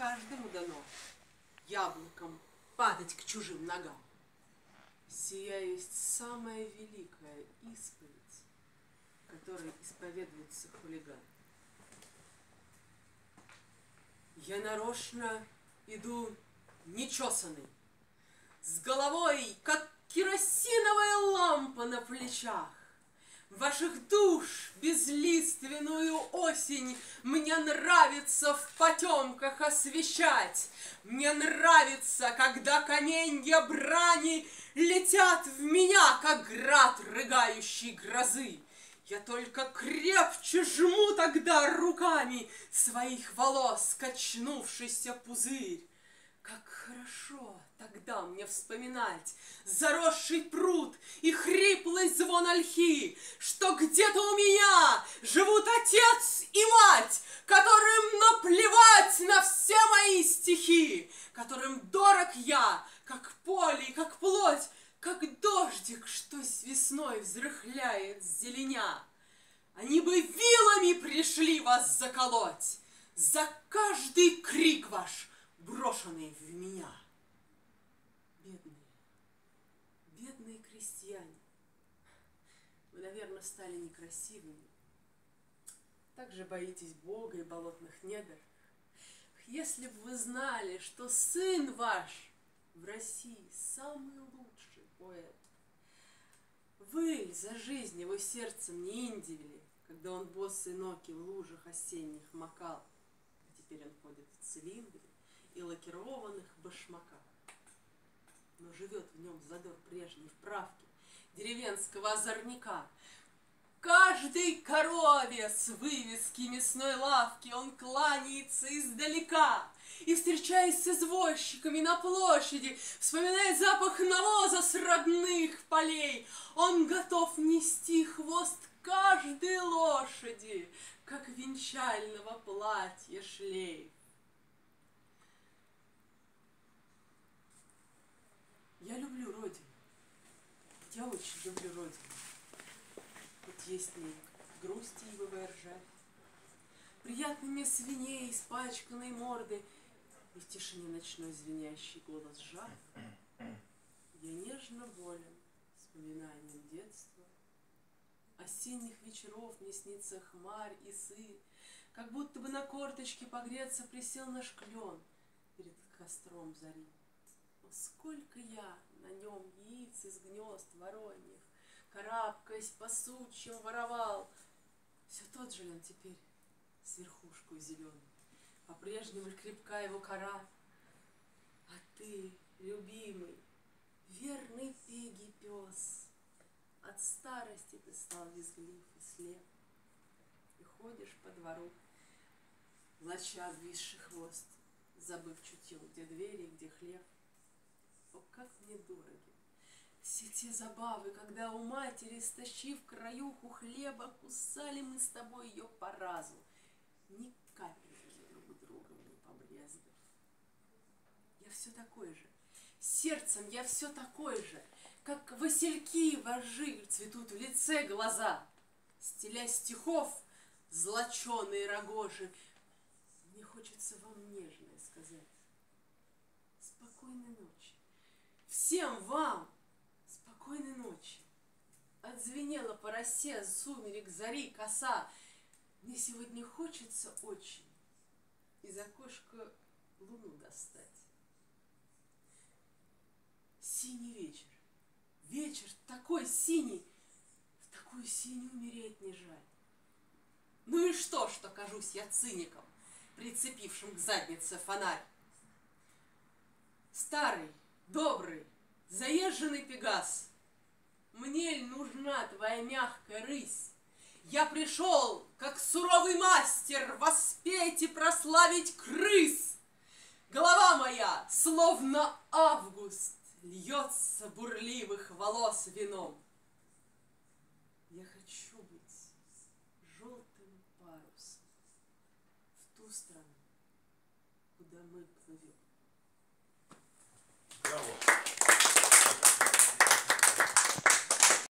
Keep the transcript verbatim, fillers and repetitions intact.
каждому дано яблоком падать к чужим ногам. Сия есть самая великая исповедь, которой исповедуется хулиган. Я нарочно иду нечесанный, с головой, как керосиновая лампа на плечах. Ваших душ безлиственную осень мне нравится в потемках освещать. Мне нравится, когда каменья брани летят в меня, как град рыгающей грозы. Я только крепче жму тогда руками своих волос качнувшийся пузырь. Как хорошо тогда мне вспоминать заросший пруд и хриплый звон ольхи, что где-то у меня живут отец и мать, которым наплевать на все мои стихи, которым дорог я, как поле, как плоть, как дождик, что с весной взрыхляет зеленя. Они бы вилами пришли вас заколоть за каждый крик ваш, брошенный в меня. Бедные, бедные крестьяне, вы, наверное, стали некрасивыми. Так же боитесь Бога и болотных недр. Если бы вы знали, что сын ваш в России самый лучший поэт, вы за жизнь его сердцем не индивили, когда он босые ноги в лужах осенних макал, а теперь он ходит в цилиндре и лакированных башмаках. Но живет в нем задор прежней вправки деревенского озорника. Каждой корове с вывески мясной лавки он кланяется издалека и, встречаясь с извозчиками на площади, вспоминает запах навоза с родных полей. Он готов нести хвост каждой лошади, как венчального платья шлейф. Я люблю родину. Я очень люблю родину. Хоть есть мне грусти и бывает ржать. Приятно мне свиней, испачканной морды, и в тишине ночной звенящий голос жар. Я нежно болен вспоминанием детства. Осенних вечеров мне снится хмарь и сыр, как будто бы на корточке погреться присел наш клен перед костром зари. Но сколько я на нем яиц из гнезд вороньих, карабкаясь по сучьям, воровал. Все тот же ли он теперь с верхушкой зеленой? По-прежнему ли крепка его кора? А ты, любимый, верный пегий пес, от старости ты стал визглив и слеп, и ходишь по двору, влача обвисший хвост, забыв чутье, где двери, где хлеб. О, как мне дороги все те забавы, когда у матери, стащив краюху хлеба, кусали мы с тобой ее по разу, ни капельки друг друга не побрезгав. Я все такой же, сердцем я все такой же, как васильки вожжи цветут в лице глаза, стиля стихов злоченые рогожи. Мне хочется вам нежное сказать. Спокойной ночи. Всем вам спокойной ночи. Отзвенела по росе сумерек зари коса. Мне сегодня хочется очень из окошка луну достать. Синий вечер. Вечер такой синий, в такую синюю умереть не жаль. Ну и что, что кажусь я циником, прицепившим к заднице фонарь? Старый, добрый, заезженный Пегас, мне ль нужна твоя мягкая рысь? Я пришел, как суровый мастер, воспеть и прославить крыс. Голова моя, словно август, льется бурливых волос вином. Я хочу быть желтым парусом в ту страну, куда мы плывем. Браво!